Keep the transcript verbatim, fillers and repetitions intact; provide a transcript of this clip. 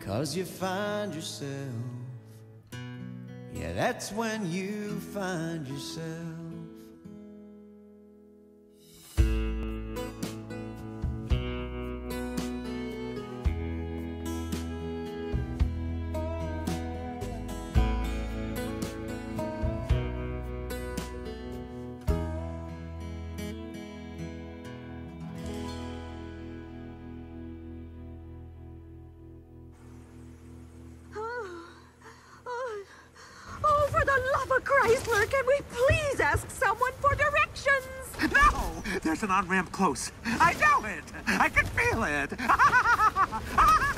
'cause you find yourself. Yeah, that's when you find yourself. Chrysler, can we please ask someone for directions? No! There's an on-ramp close. I know it! I can feel it!